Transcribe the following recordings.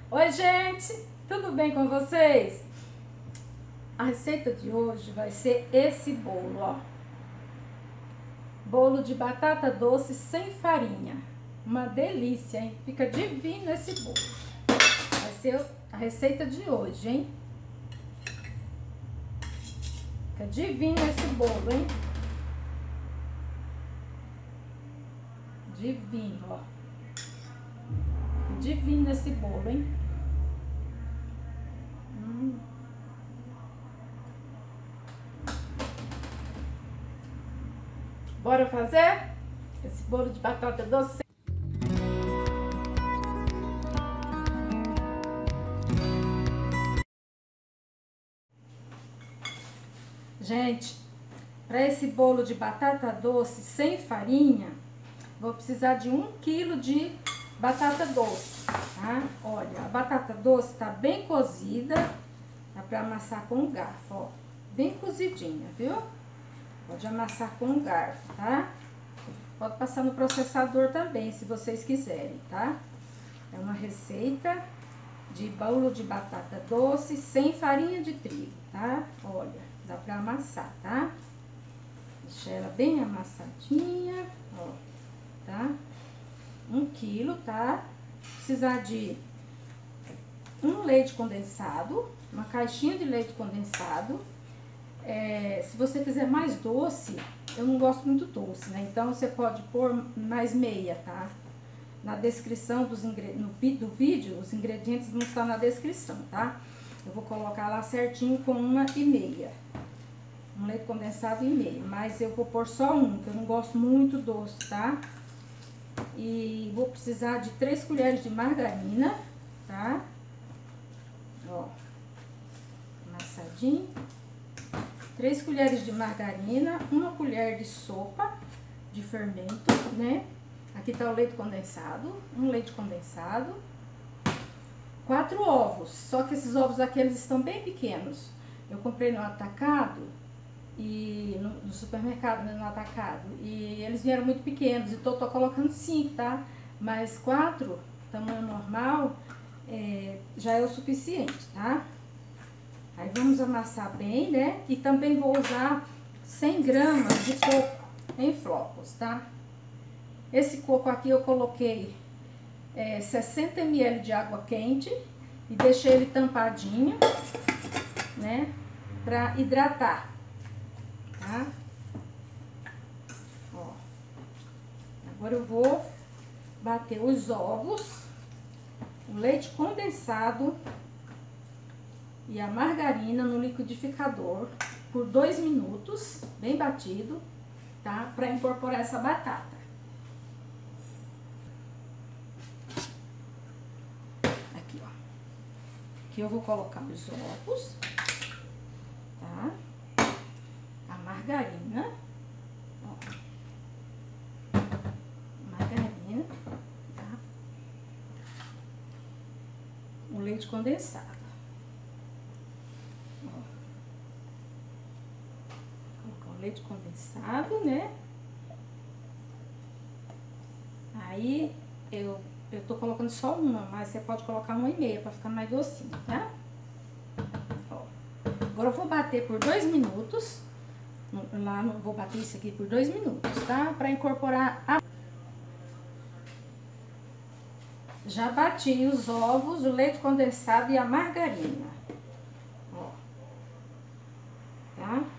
Oi, gente! Tudo bem com vocês? A receita de hoje vai ser esse bolo, ó. Bolo de batata doce sem farinha. Uma delícia, hein? Fica divino esse bolo. Vai ser a receita de hoje, hein? Fica divino esse bolo, hein? Divino, ó. Fica divino esse bolo, hein? Bora fazer esse bolo de batata doce? Gente, para esse bolo de batata doce sem farinha, vou precisar de 1 kg de batata doce, tá? Olha, a batata doce tá bem cozida, dá para amassar com um garfo, ó. Bem cozidinha, viu? Pode amassar com um garfo, tá? Pode passar no processador também, se vocês quiserem, tá? É uma receita de bolo de batata doce sem farinha de trigo, tá? Olha, dá pra amassar, tá? Deixa ela bem amassadinha, ó, tá? 1 quilo, tá? Precisar de um leite condensado, uma caixinha de leite condensado. Se você quiser mais doce, eu não gosto muito doce, né? Então, você pode pôr mais meia, tá? Na descrição do vídeo, os ingredientes vão estar na descrição, tá? Eu vou colocar lá certinho com 1,5. Um leite condensado e meio, mas eu vou pôr só um, que eu não gosto muito doce, tá? E vou precisar de 3 colheres de margarina, tá? Ó, amassadinho. 3 colheres de margarina, 1 colher de sopa de fermento, né? Aqui tá o leite condensado, um leite condensado. 4 ovos, só que esses ovos aqui, eles estão bem pequenos. Eu comprei no atacado, e no supermercado, né, no atacado, e eles vieram muito pequenos, então tô colocando 5, tá? Mas 4, tamanho normal, já é o suficiente, tá? Aí vamos amassar bem, né? E também vou usar 100 gramas de coco em flocos, tá? Esse coco aqui eu coloquei 60 ml de água quente e deixei ele tampadinho, né? Pra hidratar, tá? Ó. Agora eu vou bater os ovos, o leite condensado e a margarina no liquidificador por 2 minutos, bem batido, tá? Pra incorporar essa batata. Aqui, ó. Aqui eu vou colocar os ovos, tá? A margarina, ó. Margarina, tá? O leite condensado. Leite condensado, né? Aí eu tô colocando só uma, mas você pode colocar 1,5 para ficar mais docinho, tá? Ó. Agora eu vou bater por 2 minutos. Vou bater isso aqui por 2 minutos, tá? Para incorporar a... Já bati os ovos, o leite condensado e a margarina. Ó. Tá?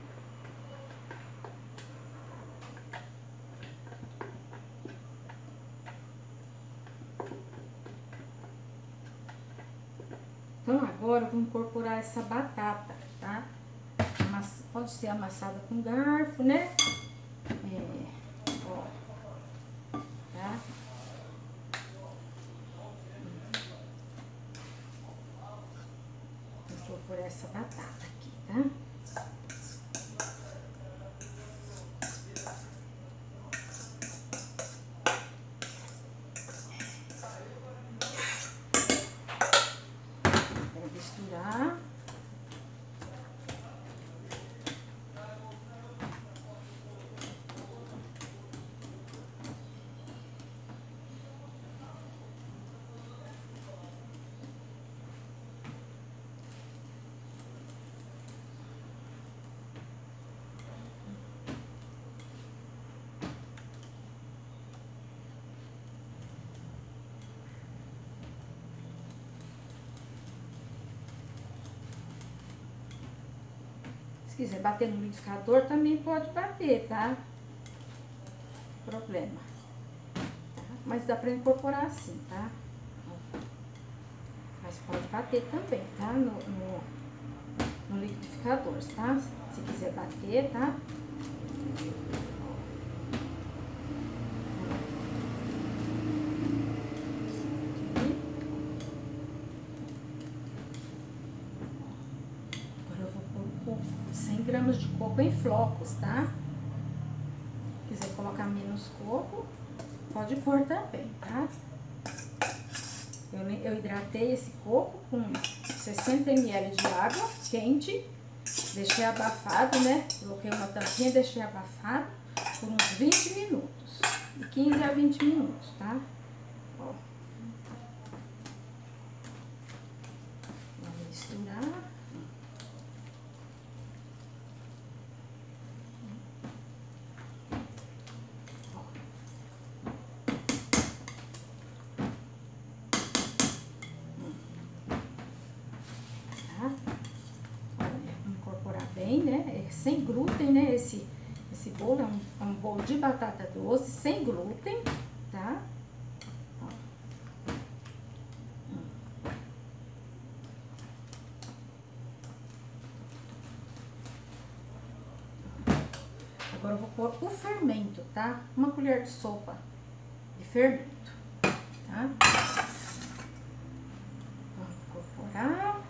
Então, agora eu vou incorporar essa batata, tá? Pode ser amassada com garfo, né? Ó, tá? Vou incorporar essa batata aqui, tá? Vou misturar. quiser bater no liquidificador, também pode bater, tá? Problema. Tá? Mas dá pra incorporar assim, tá? Mas pode bater também, tá? No liquidificador, tá? Se quiser bater, tá? Gramas de coco em flocos, tá? Se quiser colocar menos coco, pode pôr também, tá? Eu hidratei esse coco com 60 ml de água quente, deixei abafado, né? Coloquei uma tampinha, deixei abafado por uns 20 minutos, de 15 a 20 minutos, tá? Ó. Vamos misturar. Né? É sem glúten, né? Esse bolo é um bolo de batata doce sem glúten, tá? Ó. Agora eu vou pôr o fermento, tá? Uma colher de sopa de fermento, tá? Vamos incorporar.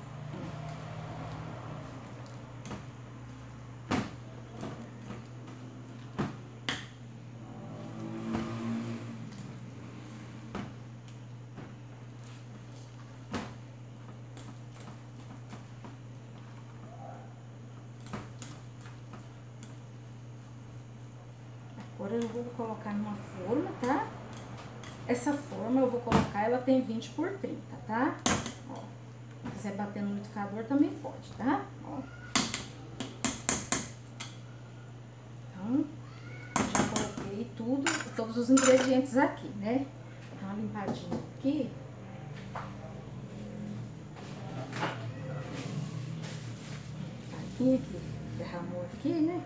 Agora eu vou colocar numa forma, tá? Essa forma eu vou colocar, ela tem 20 por 30, tá? Ó, se quiser bater no liquidificador também pode, tá? Ó. Então, já coloquei todos os ingredientes aqui, né? Dá uma limpadinha aqui. Limpadinha aqui, derramou aqui, né?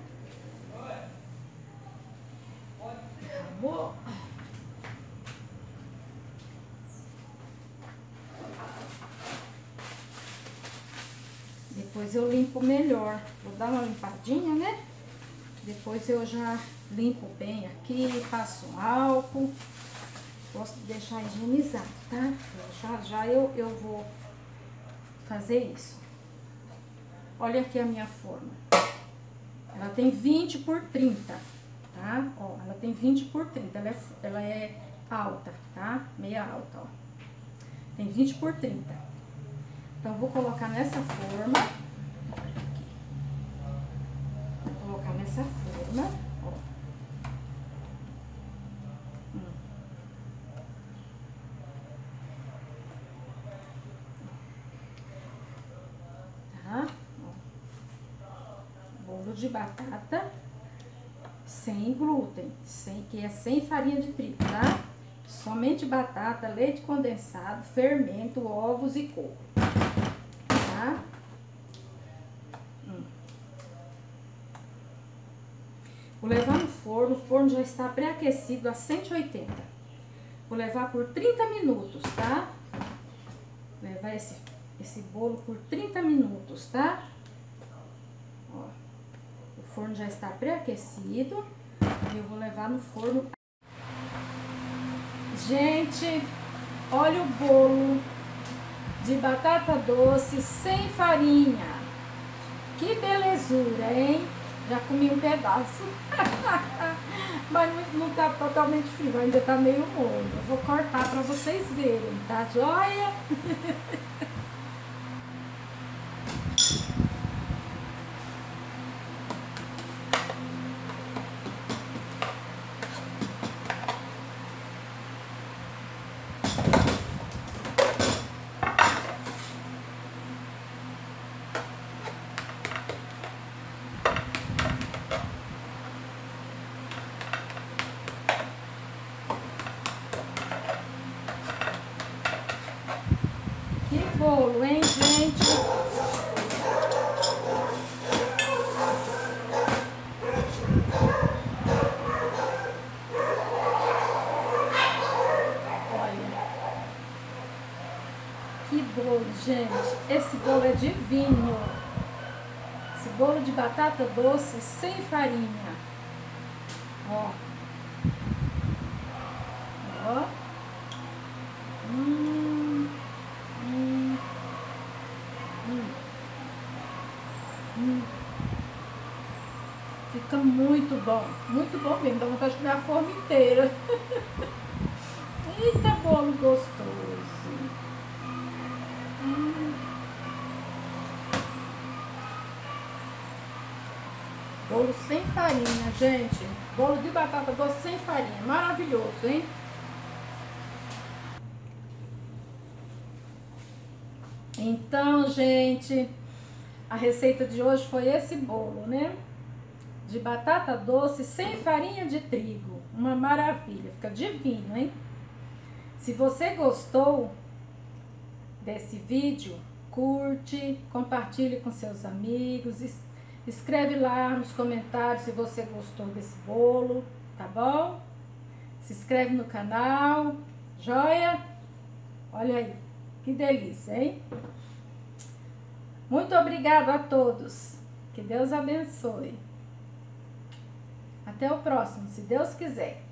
Depois eu limpo melhor. Vou dar uma limpadinha, né? Depois eu já limpo bem aqui, passo álcool. Gosto de deixar higienizado, tá? Já eu vou fazer isso. Olha aqui a minha forma. Ela tem 20 por 30, tá? Ó, ela tem 20 por 30. Ela é alta, tá? Meia alta, ó. Tem 20 por 30. Então, eu vou colocar nessa forma. Vou colocar nessa forma, ó. Tá? Ó. Bolo de batata sem glúten, que é sem farinha de trigo, tá? Somente batata, leite condensado, fermento, ovos e coco, tá? Vou levar no forno, o forno já está pré-aquecido a 180. Vou levar por 30 minutos, tá? Vou levar esse bolo por 30 minutos, tá? Ó, o forno já está pré-aquecido e eu vou levar no forno. Gente, olha o bolo de batata doce sem farinha. Que belezura, hein? Já comi um pedaço. Mas não tá totalmente frio, ainda tá meio molho. Eu vou cortar pra vocês verem, tá joia? Que bolo, hein, gente? Que bolo, gente. Esse bolo é divino. Esse bolo de batata doce sem farinha. Ó. Ó. Hum. Hum. Hum. Hum. Fica muito bom mesmo, dá vontade de comer a forma inteira. Eita, bolo gostoso. Bolo sem farinha, gente. Bolo de batata doce sem farinha, maravilhoso, hein? Então, gente, a receita de hoje foi esse bolo, né? De batata doce sem farinha de trigo. Uma maravilha, fica divino, hein? Se você gostou desse vídeo, curte, compartilhe com seus amigos, escreve lá nos comentários se você gostou desse bolo, tá bom? Se inscreve no canal, joia? Olha aí, que delícia, hein? Muito obrigada a todos, que Deus abençoe. Até o próximo, se Deus quiser.